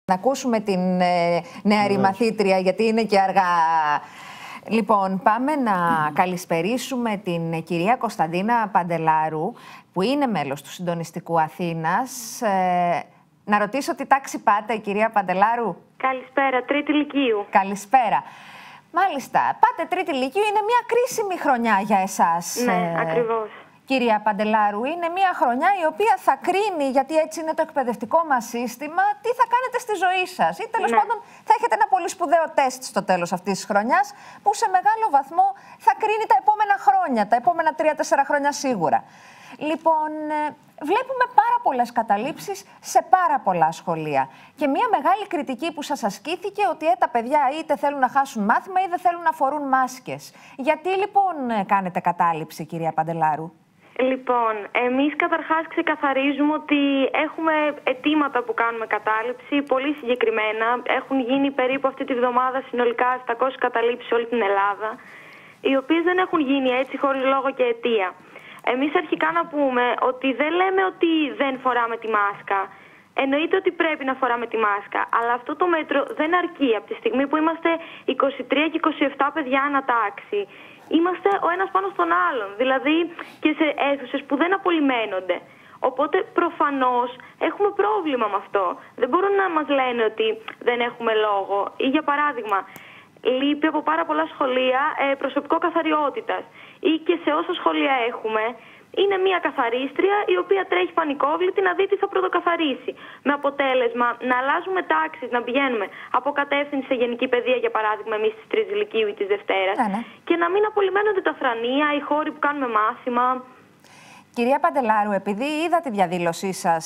Να ακούσουμε την νεαρή μαθήτρια, γιατί είναι και αργά. Λοιπόν, πάμε να καλησπερίσουμε την κυρία Κωνσταντίνα Παντελάρου, που είναι μέλος του Συντονιστικού Αθήνας. Να ρωτήσω τι τάξη πάτε, κυρία Παντελάρου. Καλησπέρα, τρίτη λυκείου. Καλησπέρα. Μάλιστα, πάτε τρίτη λυκείου, είναι μια κρίσιμη χρονιά για εσάς. Ναι, ακριβώς. Κυρία Παντελάρου, είναι μια χρονιά η οποία θα κρίνει, γιατί έτσι είναι το εκπαιδευτικό μας σύστημα, τι θα κάνετε στη ζωή σας. Ή τέλος πάντων θα έχετε ένα πολύ σπουδαίο τεστ στο τέλος αυτής της χρονιάς, που σε μεγάλο βαθμό θα κρίνει τα επόμενα χρόνια, τα επόμενα 3-4 χρόνια σίγουρα. Λοιπόν, βλέπουμε πάρα πολλές καταλήψεις σε πάρα πολλά σχολεία. Και μια μεγάλη κριτική που σας ασκήθηκε ότι τα παιδιά είτε θέλουν να χάσουν μάθημα ή δεν θέλουν να φορούν μάσκες. Γιατί λοιπόν κάνετε κατάληψη, κυρία Παντελάρου? Λοιπόν, εμείς καταρχάς ξεκαθαρίζουμε ότι έχουμε αιτήματα που κάνουμε κατάληψη, πολύ συγκεκριμένα. Έχουν γίνει περίπου αυτή τη βδομάδα συνολικά 700 καταλήψεις σε όλη την Ελλάδα, οι οποίες δεν έχουν γίνει έτσι χωρίς λόγο και αιτία. Εμείς αρχικά να πούμε ότι δεν λέμε ότι δεν φοράμε τη μάσκα. Εννοείται ότι πρέπει να φοράμε τη μάσκα, αλλά αυτό το μέτρο δεν αρκεί από τη στιγμή που είμαστε 23 και 27 παιδιά ανατάξει. Είμαστε ο ένας πάνω στον άλλον, δηλαδή και σε αίθουσες που δεν απολυμένονται. Οπότε προφανώς έχουμε πρόβλημα με αυτό. Δεν μπορούν να μας λένε ότι δεν έχουμε λόγο. Ή για παράδειγμα, λείπει από πάρα πολλά σχολεία προσωπικό καθαριότητας. Ή και σε όσα σχολεία έχουμε, είναι μια καθαρίστρια η οποία τρέχει πανικόβλητη να δει τι θα πρωτοκαθαρίσει. Με αποτέλεσμα να αλλάζουμε τάξεις, να πηγαίνουμε από κατεύθυνση σε γενική παιδεία, για παράδειγμα, εμείς της Τρίτης Λυκείου ή της Δευτέρας, και να μην απολυμμένονται τα θρανία, οι χώροι που κάνουμε μάθημα. Κυρία Παντελάρου, επειδή είδα τη διαδήλωσή σας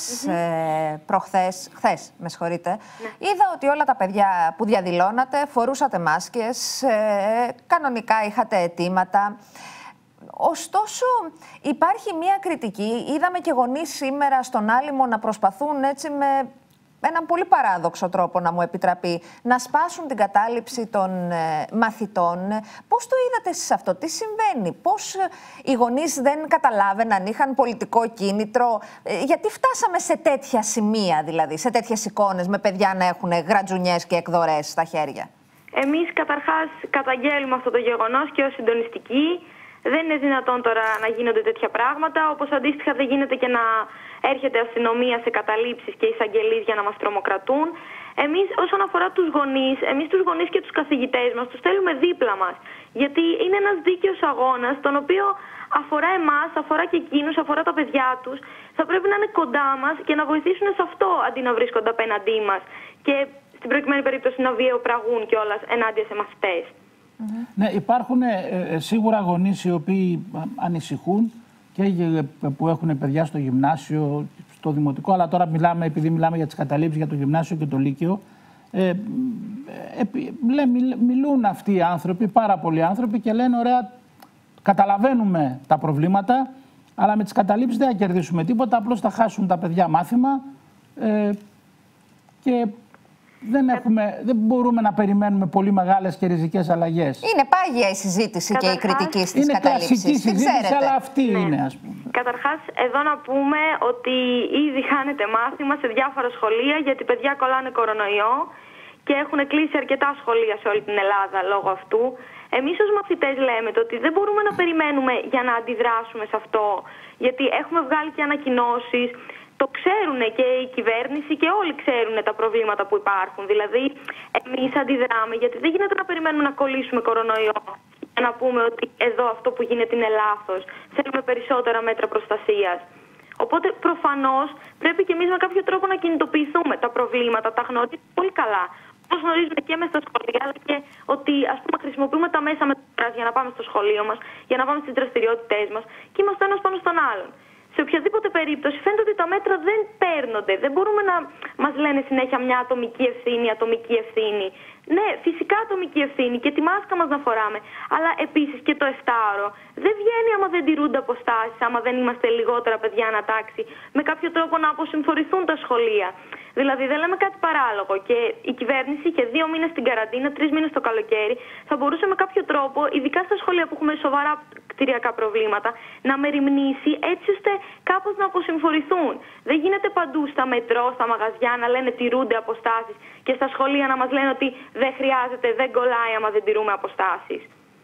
χθες, με συγχωρείτε, είδα ότι όλα τα παιδιά που διαδηλώνατε φορούσατε μάσκες, κανονικά είχατε αιτήματα. Ωστόσο, υπάρχει μία κριτική. Είδαμε και γονείς σήμερα στον Άλυμο να προσπαθούν έτσι με έναν πολύ παράδοξο τρόπο, να μου επιτραπεί, να σπάσουν την κατάληψη των μαθητών. Πώς το είδατε εσείς αυτό, τι συμβαίνει, πώς οι γονείς δεν καταλάβαιναν, είχαν πολιτικό κίνητρο, γιατί φτάσαμε σε τέτοια σημεία, δηλαδή, σε τέτοιες εικόνες με παιδιά να έχουν γρατζουνιές και εκδορές στα χέρια? Εμείς καταρχάς καταγγέλουμε αυτό το γεγονός και ως συντονιστικοί. Δεν είναι δυνατόν τώρα να γίνονται τέτοια πράγματα, όπως αντίστοιχα δεν γίνεται και να έρχεται αστυνομία σε καταλήψεις και εισαγγελείς για να μας τρομοκρατούν. Εμείς όσον αφορά τους γονείς και τους καθηγητές μας, τους θέλουμε δίπλα μας. Γιατί είναι ένας δίκαιος αγώνας, τον οποίο αφορά εμάς, αφορά και εκείνους, αφορά τα παιδιά τους. Θα πρέπει να είναι κοντά μας και να βοηθήσουν σε αυτό, αντί να βρίσκονται απέναντί μας. Και στην προκειμένη περίπτωση να βιαιοπραγούν κιόλας ενάντια σε μαθητές. Ναι, υπάρχουν σίγουρα γονείς οι οποίοι ανησυχούν και που έχουν παιδιά στο γυμνάσιο, στο δημοτικό, αλλά τώρα επειδή μιλάμε για τις καταλήψεις για το γυμνάσιο και το λύκειο, μιλούν αυτοί οι άνθρωποι, πάρα πολλοί άνθρωποι, και λένε ωραία, καταλαβαίνουμε τα προβλήματα, αλλά με τις καταλήψεις δεν θα κερδίσουμε τίποτα, απλώς θα χάσουν τα παιδιά μάθημα και δεν μπορούμε να περιμένουμε πολύ μεγάλες και ριζικές αλλαγές. Είναι πάγια η συζήτηση και η κριτική στις καταλήψεις. Είναι κλασική συζήτηση, αλλά αυτή είναι, ας πούμε. Καταρχάς, εδώ να πούμε ότι ήδη χάνεται μάθημα σε διάφορα σχολεία, γιατί παιδιά κολλάνε κορονοϊό και έχουν κλείσει αρκετά σχολεία σε όλη την Ελλάδα λόγω αυτού. Εμείς ως μαθητές λέμε ότι δεν μπορούμε να περιμένουμε για να αντιδράσουμε σε αυτό, γιατί έχουμε βγάλει και ανακοινώσεις. Το ξέρουν και η κυβέρνηση και όλοι ξέρουν τα προβλήματα που υπάρχουν. Δηλαδή, εμείς αντιδράμε, γιατί δεν γίνεται να περιμένουμε να κολλήσουμε κορονοϊό και να πούμε ότι εδώ αυτό που γίνεται είναι λάθος. Θέλουμε περισσότερα μέτρα προστασίας. Οπότε, προφανώς, πρέπει και εμείς με κάποιο τρόπο να κινητοποιηθούμε. Τα προβλήματα τα γνωρίζουμε πολύ καλά. Όπως γνωρίζουμε και μέσα στα σχολεία, αλλά και ότι χρησιμοποιούμε τα μέσα μεταφοράς για να πάμε στο σχολείο μας, για να πάμε στις δραστηριότητές μας και είμαστε ένας πάνω στον άλλον. Σε οποιαδήποτε περίπτωση φαίνεται ότι τα μέτρα δεν παίρνονται. Δεν μπορούμε να μας λένε συνέχεια μια ατομική ευθύνη. Ναι, φυσικά ατομική ευθύνη και τη μάσκα μας να φοράμε. Αλλά επίσης και το 7ωρο δεν βγαίνει άμα δεν τηρούνται αποστάσεις, άμα δεν είμαστε λιγότερα παιδιά ανατάξει, με κάποιο τρόπο να αποσυμφορηθούν τα σχολεία. Δηλαδή δεν λέμε κάτι παράλογο. Και η κυβέρνηση είχε 2 μήνες στην καραντίνα, 3 μήνες το καλοκαίρι. Θα μπορούσε με κάποιο τρόπο, ειδικά στα σχολεία που έχουμε σοβαρά κτηριακά προβλήματα, να μεριμνήσει έτσι ώστε κάπως να αποσυμφορηθούν. Δεν γίνεται παντού στα μετρό, στα μαγαζιά να λένε τηρούνται αποστάσεις και στα σχολεία να μας λένε ότι δεν χρειάζεται, δεν κολλάει άμα δεν τηρούμε αποστάσεις.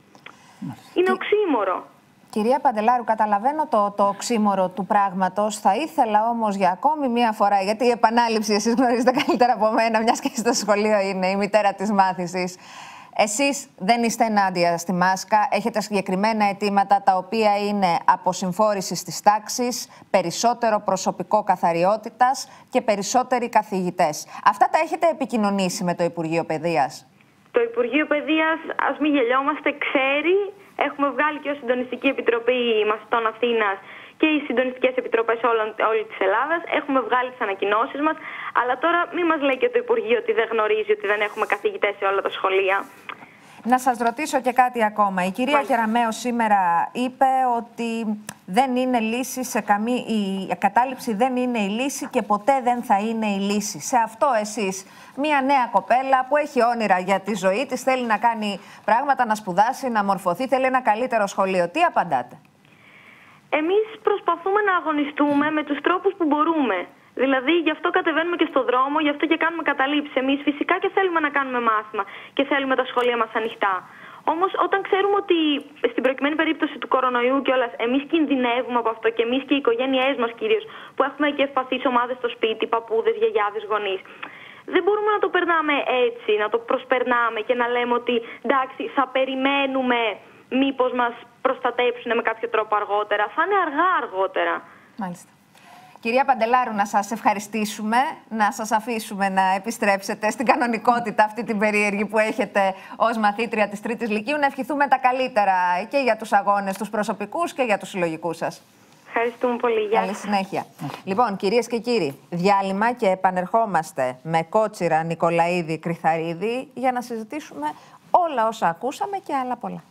Είναι οξύμορο. Κυρία Παντελάρου, καταλαβαίνω το οξύμορο του πράγματος. Θα ήθελα όμως για ακόμη μία φορά, γιατί η επανάληψη εσείς γνωρίζετε καλύτερα από μένα, μιας και στο σχολείο είναι η μητέρα της μάθησης. Εσείς δεν είστε ενάντια στη μάσκα, έχετε συγκεκριμένα αιτήματα τα οποία είναι αποσυμφόρηση της τάξης, περισσότερο προσωπικό καθαριότητας και περισσότεροι καθηγητές. Αυτά τα έχετε επικοινωνήσει με το Υπουργείο Παιδείας? Το Υπουργείο Παιδείας, ας μην γελιόμαστε, ξέρει. Έχουμε βγάλει και ως Συντονιστική Επιτροπή Μαθητών Αθήνας και οι Συντονιστικές Επιτροπές όλη της Ελλάδας. Έχουμε βγάλει τις ανακοινώσεις μας. Αλλά τώρα μην μας λέει και το Υπουργείο ότι δεν γνωρίζει ότι δεν έχουμε καθηγητές σε όλα τα σχολεία. Να σας ρωτήσω και κάτι ακόμα. Η κυρία Κεραμέως σήμερα είπε ότι δεν είναι λύση η κατάληψη δεν είναι η λύση και ποτέ δεν θα είναι η λύση. Σε αυτό εσείς, μια νέα κοπέλα που έχει όνειρα για τη ζωή της, θέλει να κάνει πράγματα, να σπουδάσει, να μορφωθεί, θέλει ένα καλύτερο σχολείο. Τι απαντάτε? Εμείς προσπαθούμε να αγωνιστούμε με τους τρόπους που μπορούμε. Δηλαδή, γι' αυτό κατεβαίνουμε και στον δρόμο, γι' αυτό και κάνουμε καταλήψεις. Εμείς φυσικά και θέλουμε να κάνουμε μάθημα και θέλουμε τα σχολεία μας ανοιχτά. Όμως, όταν ξέρουμε ότι στην προκειμένη περίπτωση του κορονοϊού κιόλας εμείς κινδυνεύουμε από αυτό και εμείς και οι οικογένειές μας κυρίως, που έχουμε και ευπαθείς ομάδες στο σπίτι, παππούδες, γιαγιάδες, γονείς, δεν μπορούμε να το περνάμε έτσι, να το προσπερνάμε και να λέμε ότι εντάξει, θα περιμένουμε μήπως μας προστατέψουν με κάποιο τρόπο αργότερα. Θα είναι αργά αργότερα. Μάλιστα. Κυρία Παντελάρου, να σας ευχαριστήσουμε, να σας αφήσουμε να επιστρέψετε στην κανονικότητα αυτή την περίεργη που έχετε ως μαθήτρια της 3ης Λυκείου. Να ευχηθούμε τα καλύτερα και για τους αγώνες τους προσωπικούς και για τους συλλογικούς σας. Ευχαριστούμε πολύ. Γεια. Καλή συνέχεια. Λοιπόν, κυρίες και κύριοι, διάλειμμα και επανερχόμαστε με Κότσιρα, Νικολαίδη, Κρυθαρίδη για να συζητήσουμε όλα όσα ακούσαμε και άλλα πολλά.